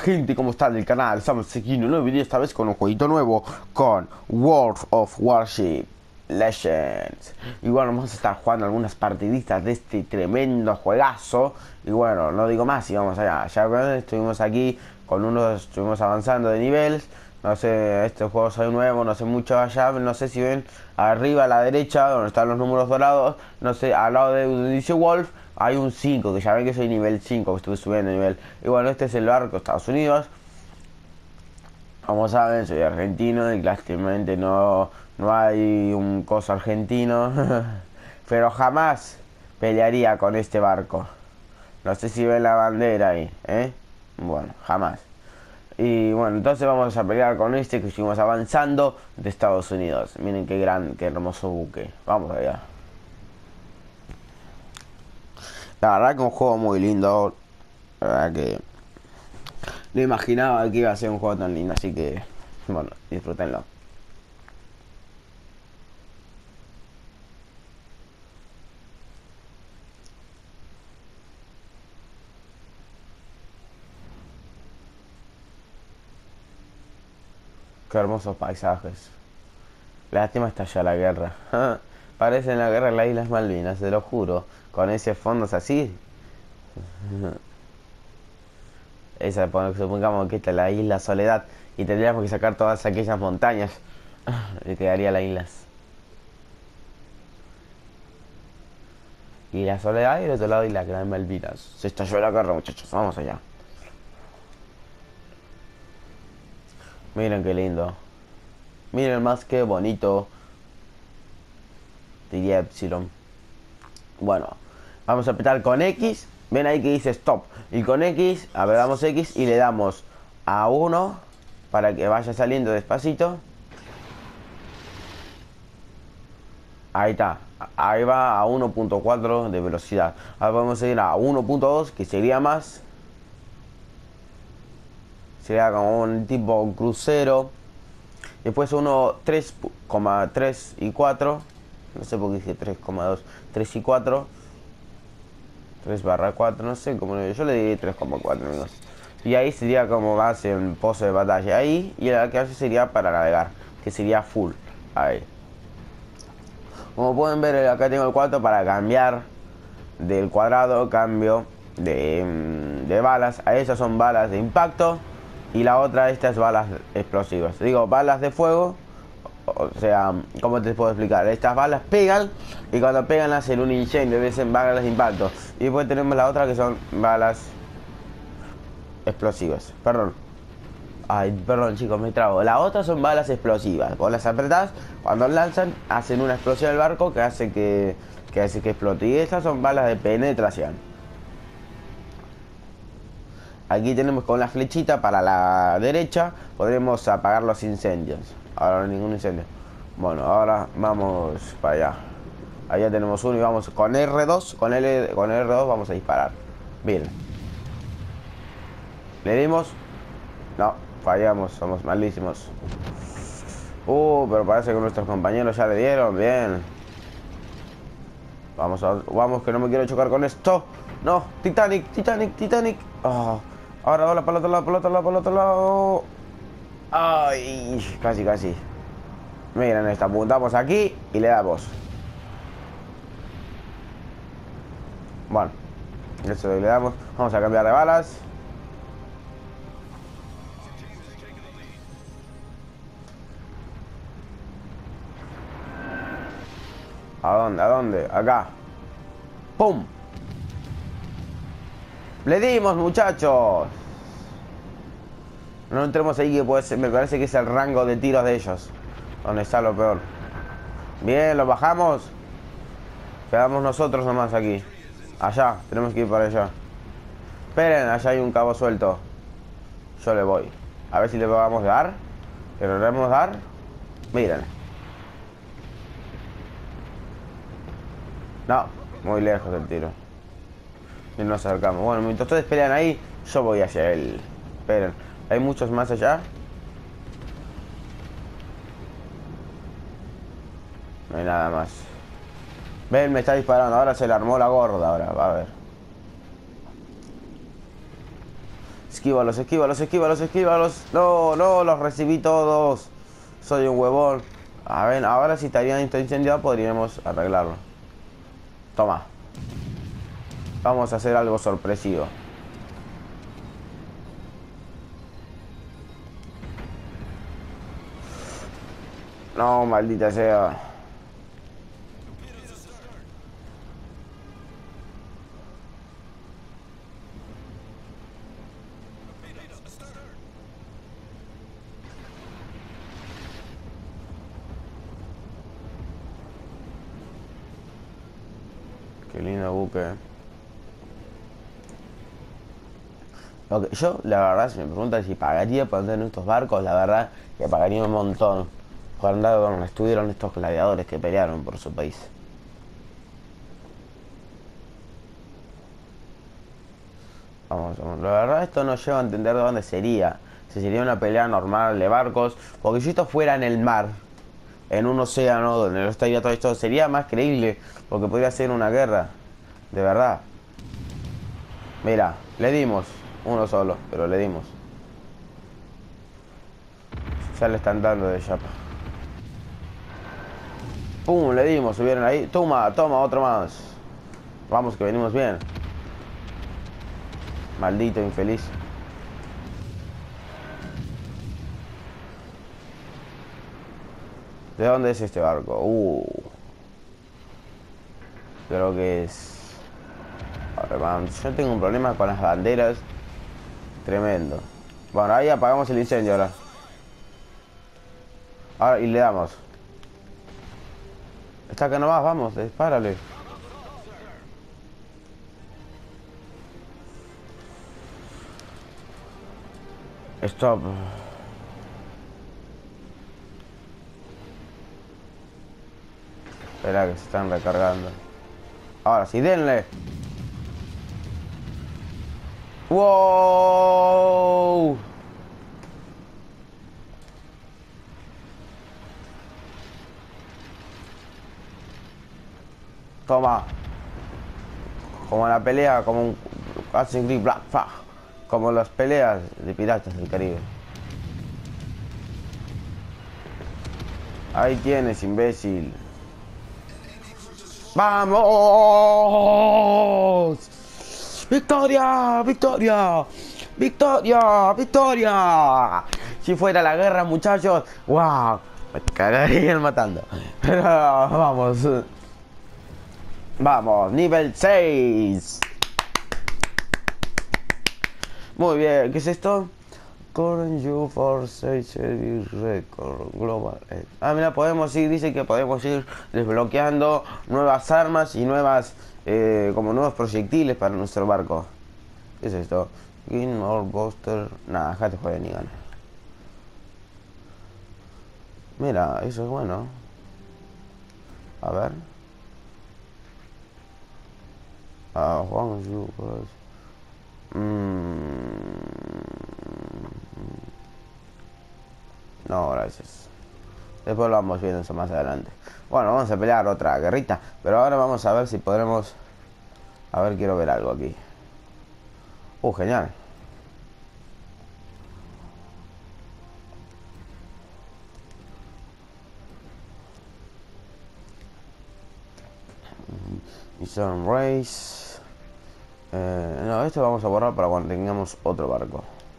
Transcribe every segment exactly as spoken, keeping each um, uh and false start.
gente, ¿cómo están del canal? Estamos aquí en un nuevo video, esta vez con un jueguito nuevo, con World of Warship Legends. Y bueno, vamos a estar jugando algunas partiditas de este tremendo juegazo. Y bueno, no digo más y vamos allá. Ya estuvimos aquí con unos, estuvimos avanzando de niveles. No sé, este juego es nuevo, no sé mucho allá, no sé si ven arriba a la derecha, donde están los números dorados, no sé, al lado de dice Wolf, hay un cinco, que ya ven que soy nivel cinco, que estuve subiendo de nivel. Y bueno, este es el barco de Estados Unidos. Como saben, soy argentino y claramente no, no hay un coso argentino. Pero jamás pelearía con este barco. No sé si ven la bandera ahí, ¿eh? Bueno, jamás. Y bueno, entonces vamos a pelear con este que seguimos avanzando de Estados Unidos. Miren qué gran, qué hermoso buque. Vamos allá. La verdad que un juego muy lindo. La verdad que no imaginaba que iba a ser un juego tan lindo, así que bueno, disfrútenlo. Qué hermosos paisajes. Lástima está ya la guerra. Parece la guerra de las Islas Malvinas, te lo juro. Con ese fondos así. Esa, supongamos que esta es la isla Soledad y tendríamos que sacar todas aquellas montañas y quedaría las islas. Y la Soledad y el otro lado y la Gran Malvinas. Se estalló la guerra, muchachos, vamos allá. Miren qué lindo. Miren más que bonito. Diría Epsilon. Bueno, vamos a apretar con X. Ven ahí que dice stop. Y con X, a ver, damos X y le damos a uno para que vaya saliendo despacito. Ahí está. Ahí va a uno punto cuatro de velocidad. Ahora podemos seguir a uno punto dos, que sería más. Sería como un tipo crucero. Después uno tres coma tres y cuatro. No sé por qué dije tres coma dos. tres y cuatro. tres barra cuatro, no sé cómo. Yo le di tres coma cuatro, amigos. Y ahí sería como base en pozo de batalla. Ahí. Y el que hace sería para navegar, que sería full. Ahí. Como pueden ver, acá tengo el cuatro para cambiar del cuadrado. Cambio de, de balas. A esas son balas de impacto. Y la otra, estas balas explosivas. Digo, balas de fuego. O sea, ¿cómo te puedo explicar? Estas balas pegan y cuando pegan hacen un incendio, dicen balas de impacto. Y después tenemos la otra que son balas explosivas. Perdón. Ay, perdón chicos, me trago. La otra son balas explosivas. Vos las apretás, cuando lanzan, hacen una explosión al barco que hace que, que hace que explote. Y estas son balas de penetración. Aquí tenemos con la flechita para la derecha. Podremos apagar los incendios. Ahora no hay ningún incendio. Bueno, ahora vamos para allá. Allá tenemos uno y vamos con R dos. Con, L, con R dos vamos a disparar. Bien. ¿Le dimos? No, fallamos, somos malísimos. Uh, pero parece que nuestros compañeros ya le dieron. Bien. Vamos, a, vamos, que no me quiero chocar con esto. No, Titanic, Titanic, Titanic. Oh, ahora, ahora, para el otro lado, para el otro lado, para el otro lado. Ay, casi, casi. Miren esta, apuntamos aquí y le damos. Bueno, eso le damos. Vamos a cambiar de balas. ¿A dónde? ¿A dónde? Acá. ¡Pum! ¡Le dimos, muchachos! No entremos ahí, que puede ser, me parece que es el rango de tiros de ellos donde está lo peor. Bien, lo bajamos. Quedamos nosotros nomás aquí. Allá, tenemos que ir para allá. Esperen, allá hay un cabo suelto. Yo le voy. A ver si le podamos dar. ¿Le podemos dar? Miren. No, muy lejos del tiro. Y nos acercamos. Bueno, mientras ustedes pelean ahí, yo voy hacia él. Esperen. Hay muchos más allá. No hay nada más. Ven, me está disparando. Ahora se le armó la gorda. Ahora, va a ver. Esquívalos, esquívalos, esquívalos, esquívalos. No, no, los recibí todos. Soy un huevón. A ver, ahora si estarían incendiados podríamos arreglarlo. Toma. Vamos a hacer algo sorpresivo. No, maldita sea. Qué lindo buque. Ok, yo, la verdad, si me preguntan si pagaría por andar en estos barcos, la verdad que pagaría un montón por andar donde estuvieron estos gladiadores que pelearon por su país. Vamos, vamos. La verdad, esto no llevo a entender de dónde sería. Si sería una pelea normal de barcos, porque si esto fuera en el mar, en un océano donde no estaría todo esto, sería más creíble, porque podría ser una guerra. De verdad. Mira, le dimos. Uno solo, pero le dimos. Ya le están dando de chapa. Pum, le dimos, subieron ahí. Toma, toma, otro más. Vamos, que venimos bien. Maldito infeliz. ¿De dónde es este barco? Uh. Creo que es... A ver, vamos. Yo tengo un problema con las banderas. Tremendo. Bueno, ahí apagamos el incendio ahora. Ahora, y le damos. Está acá nomás, vamos, dispárale. Stop. Espera que se están recargando. Ahora sí, denle. ¡Wow! Toma. Como la pelea, como un Assassin's Creed Black Flag. Como las peleas de piratas del Caribe. Ahí tienes, imbécil. ¡Vamos! ¡Victoria! ¡Victoria! ¡Victoria! ¡Victoria! Si fuera la guerra, muchachos, ¡wow! Me cagarían matando. Pero vamos. Vamos, nivel seis. Muy bien, ¿qué es esto? Current You for Service Record Global. Ah, mira, podemos ir, dice que podemos ir desbloqueando nuevas armas y nuevas, eh, como nuevos proyectiles para nuestro barco. ¿Qué es esto? Green or Buster. Nada, acá te juega ni gana. Mira, eso es bueno. A ver. Ah, Juan You pues. Mm. No, gracias. Después lo vamos viendo eso más adelante. Bueno, vamos a pelear otra guerrita. Pero ahora vamos a ver si podremos... A ver, quiero ver algo aquí. Uh, genial. Mission Race. Eh, no, esto vamos a borrar para cuando tengamos otro barco.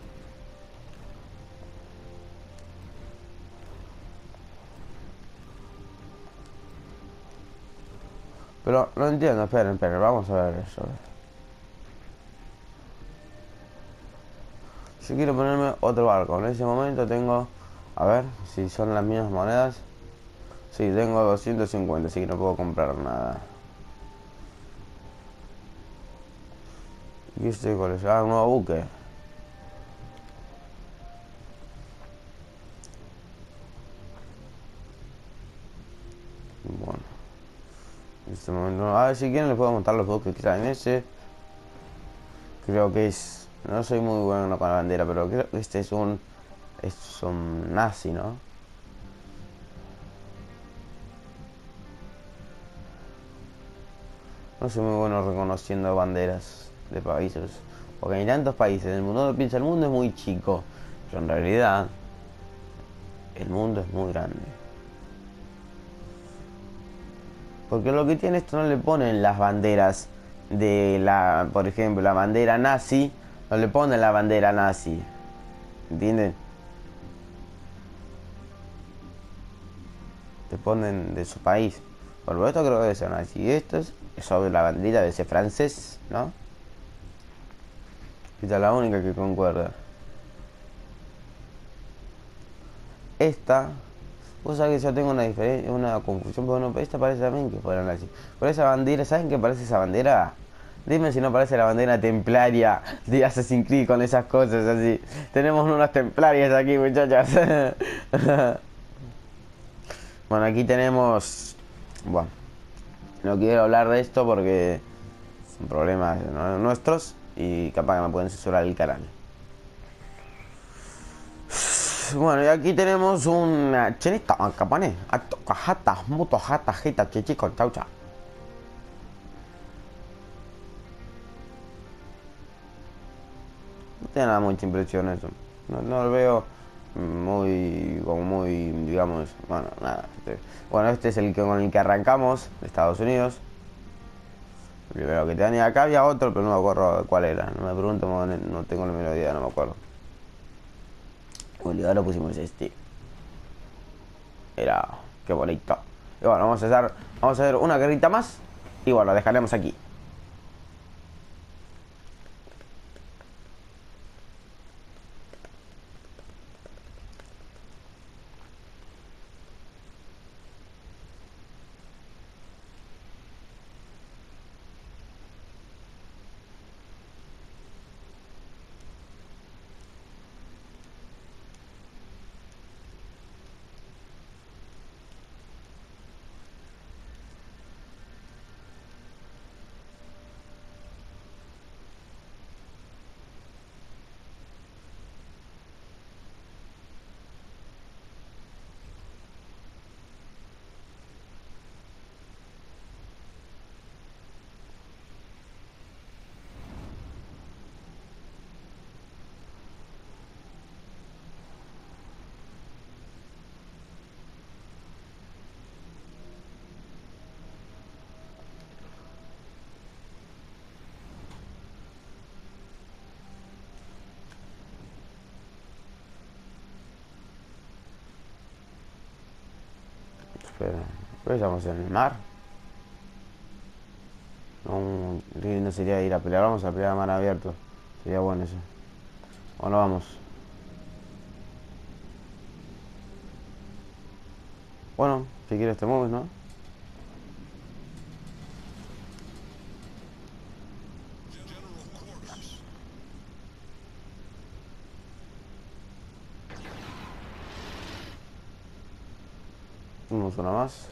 Pero no entiendo, esperen, esperen, vamos a ver eso. Yo quiero ponerme otro barco. En ese momento tengo... A ver si son las mismas monedas. Sí, tengo doscientos cincuenta, así que no puedo comprar nada. ¿Y este cuál es? Ah, un nuevo buque. Bueno. En este momento... A ver, si quieren les puedo montar los buques que traen ese. Creo que es... No soy muy bueno con la bandera, pero creo que este es un... Es un nazi, ¿no? No soy muy bueno reconociendo banderas de países. Porque hay tantos países. El mundo piensa, el mundo es muy chico. Pero en realidad, el mundo es muy grande. Porque lo que tiene esto no le ponen las banderas de la, por ejemplo, la bandera nazi. No le ponen la bandera nazi. ¿Entienden? Te ponen de su país. Por lo esto creo que debe ser nazi. Esto es sobre la bandera de ese francés, ¿no? Esta es la única que concuerda. Esta, vos sabés que yo tengo una diferencia, una confusión, pero no, esta parece también que fuera nazi. Por esa bandera, ¿saben qué parece esa bandera? Dime si no parece la bandera templaria de Assassin's Creed con esas cosas así. Tenemos unas templarias aquí, muchachas. Bueno, aquí tenemos... Bueno, no quiero hablar de esto porque son problemas nuestros y capaz que me pueden censurar el canal. Bueno, y aquí tenemos una chenita, capone, jata, moto, jata, jita, chichico, chau, chau. No tiene nada mucha impresión eso. No, no lo veo muy, como muy, digamos, bueno, nada. Este, bueno, este es el que con el que arrancamos de Estados Unidos. El primero que tenía acá, había otro, pero no me acuerdo cuál era. No me pregunto, no tengo la menor idea, no me acuerdo. Bueno, y ahora pusimos este. Era, qué bonito. Y bueno, vamos a hacer, vamos a hacer una guerrita más. Y bueno, lo dejaremos aquí. Espera, pues estamos en el mar. No, no sería ir a pelear, vamos a pelear a mar abierto. Sería bueno eso. Bueno, vamos. Bueno, si quieres te mueves, ¿no? Vamos una más.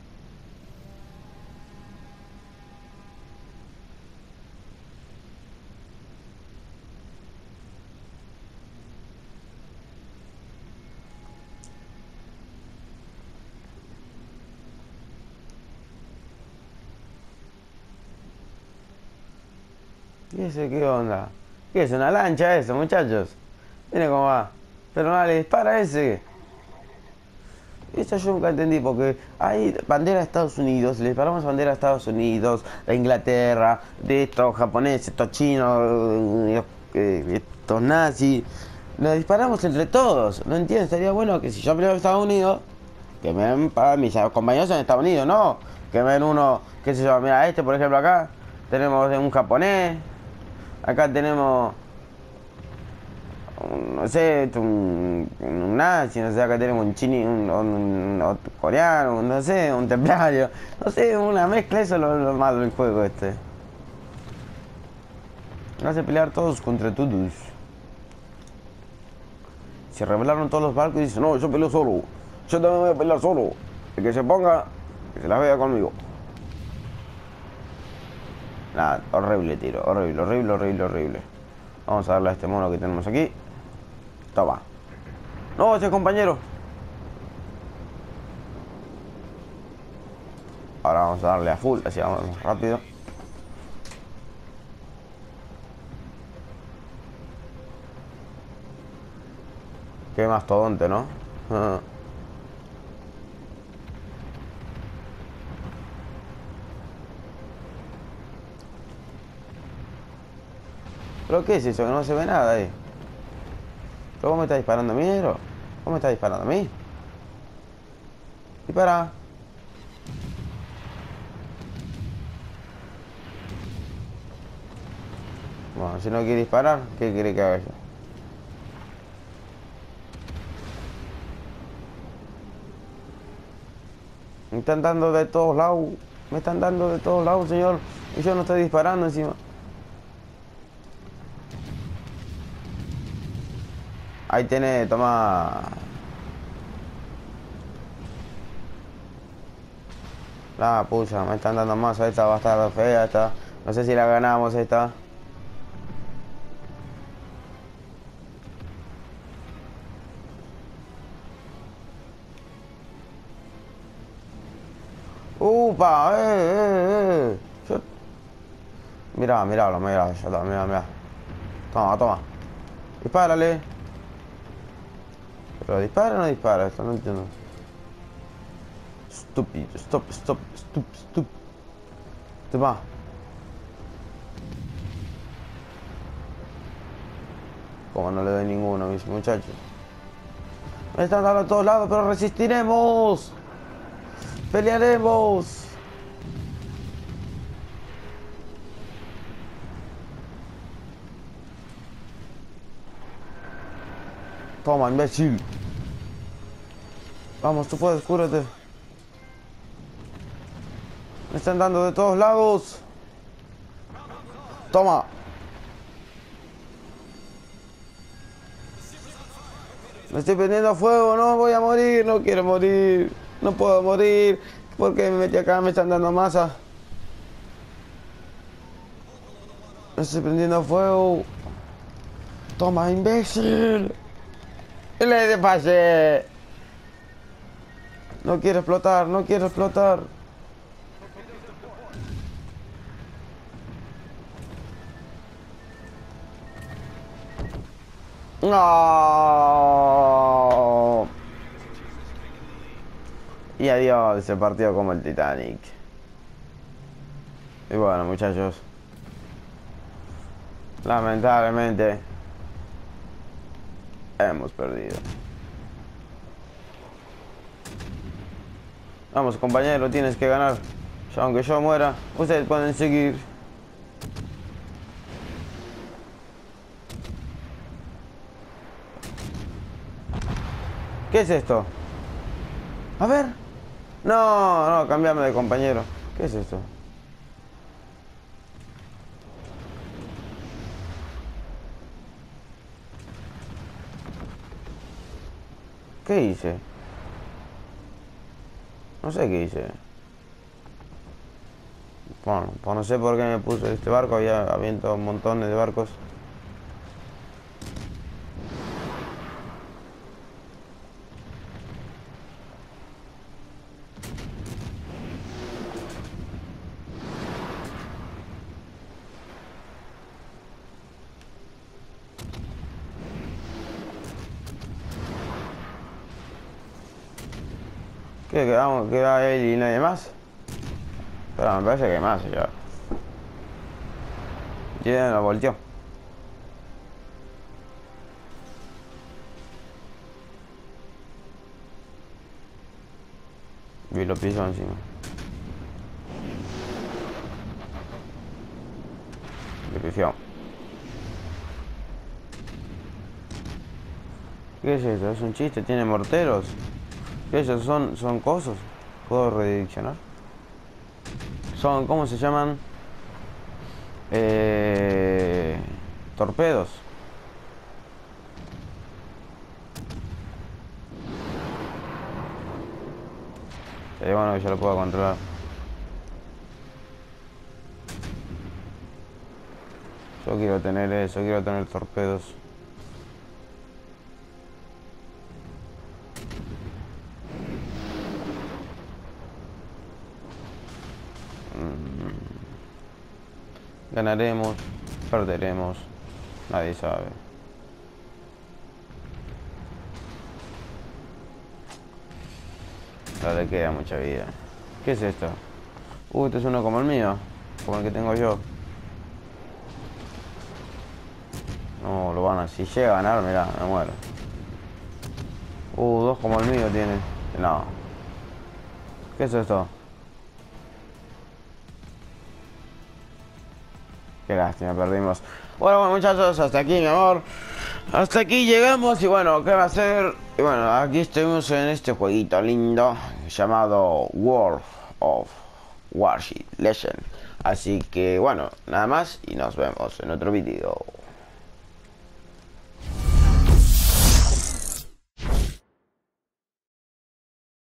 ¿Y ese qué onda? ¿Qué es una lancha eso, muchachos? Miren cómo va. Pero no le dispara ese. Eso yo nunca entendí porque hay bandera de Estados Unidos, le disparamos bandera de Estados Unidos, de Inglaterra, de estos japoneses, estos chinos, eh, estos nazis. Nos disparamos entre todos. No entiendo, estaría bueno que si yo peleo en Estados Unidos, que me den para mis compañeros en Estados Unidos, no. Que me den uno, qué sé yo, mira, este por ejemplo acá, tenemos un japonés, acá tenemos... no sé, un, un nazi, no sé, acá tenemos un chini, un, un, un coreano, no sé, un templario, no sé, una mezcla, eso es lo, lo malo del juego este. Hace pelear todos contra todos. Se rebelaron todos los barcos y dicen, no, yo peleo solo, yo también voy a pelear solo. El que se ponga, que se la vea conmigo. Nada, horrible tiro, horrible, horrible, horrible, horrible. Vamos a darle a este mono que tenemos aquí. Toma. No, ese compañero. Ahora vamos a darle a full, así vamos rápido. Qué mastodonte, ¿no? ¿Pero qué es eso? Que no se ve nada ahí. ¿Pero vos me estás disparando a mí, negro? ¿Vos me estás disparando a mí? Dispara. Bueno, si no quiere disparar, ¿qué quiere que haga yo? Me están dando de todos lados. Me están dando de todos lados, señor. Y yo no estoy disparando encima. Ahí tiene, toma. La pucha, me están dando más a esta bastarda fea esta. No sé si la ganamos esta. ¡Upa! ¡Eh, eh, eh! Yo... Mirá, mirá, mirá, ya está, mirá, mirá. Toma, toma. Dispárale. ¿Pero dispara o no dispara? Esto no entiendo. Estúpido, stop, stop, stop, stop. Toma. Como no le doy ninguno a mis muchachos. Me están dando a todos lados, pero resistiremos. Pelearemos. Toma, imbécil. Vamos, tú puedes, cúrate. Me están dando de todos lados. Toma. Me estoy prendiendo a fuego, no voy a morir, no quiero morir. No puedo morir. Porque me metí acá, me están dando masa. Me estoy prendiendo a fuego. Toma, imbécil. Le desfasé. No quiero explotar, no quiero explotar. No. Y adiós, se partió como el Titanic. Y bueno, muchachos, lamentablemente hemos perdido. Vamos, compañero, tienes que ganar. Ya, aunque yo muera, ustedes pueden seguir. ¿Qué es esto? A ver. No, no, cambiame de compañero. ¿Qué es esto? ¿Qué hice? No sé qué hice. Bueno, pues no sé por qué me puse este barco. Había habido un montón de barcos. ¿Qué? ¿Quedamos? ¿Queda él y nadie más? Pero me parece que hay más ya. Ya lo volteó. Y lo pisó encima. Le pifió. ¿Qué es eso? ¿Es un chiste? ¿Tiene morteros? ¿Qué es eso? ¿Son, son cosas? ¿Puedo redireccionar? Son, ¿cómo se llaman? Eh, torpedos. Sería bueno que yo lo pueda controlar. Yo quiero tener eso, quiero tener torpedos. Ganaremos, perderemos, nadie sabe. No le queda mucha vida. ¿Qué es esto? Uh, este es uno como el mío. Como el que tengo yo. No, lo van a... Si llega a ganar, mirá, me muero. Uh, dos como el mío tiene. No. ¿Qué es esto? Qué lástima, perdimos. Bueno, bueno, muchachos, hasta aquí, mi amor. Hasta aquí llegamos y bueno, ¿qué va a hacer? Y bueno, aquí estuvimos en este jueguito lindo llamado World of Warship Legend. Así que bueno, nada más y nos vemos en otro vídeo.